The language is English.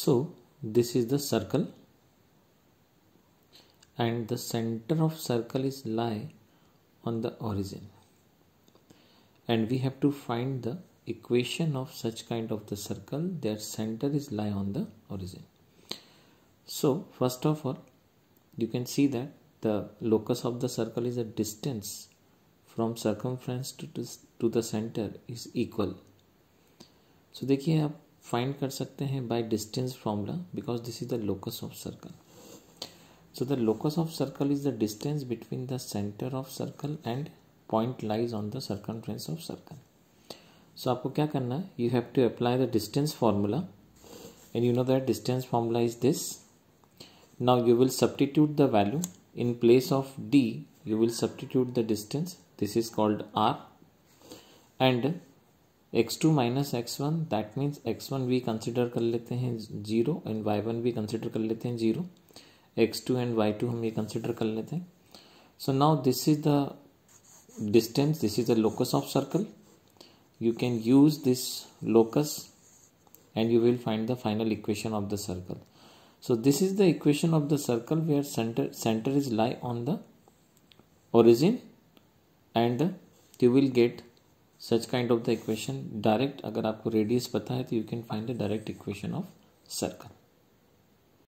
So this is the circle, and the center of circle is lie on the origin, and we have to find the equation of such kind of the circle their center is lie on the origin. So first of all, you can see that the locus of the circle is a distance from circumference to the center is equal. So देखिए आप find कर सकते हैं by distance formula because this is the locus of circle. So the locus of circle is the distance between the center of circle and point lies on the circumference of circle. So आपको क्या करना है, you have to apply the distance formula, and you know that distance formula is this. Now you will substitute the value in place of d, you will substitute the distance. This is called r, and x2 minus x1, that means x1 भी consider कर लेते हैं 0 and y1 भी consider कर लेते हैं 0, x2 and y2 हम ये consider कर लेते हैं. So now this is the distance, this is the locus of circle. You can use this locus and you will find the final equation of the circle. So this is the equation of the circle where center is lie on the origin, and you will get such kind of the equation direct. अगर आपको radius पता है तो you can find the direct equation of circle.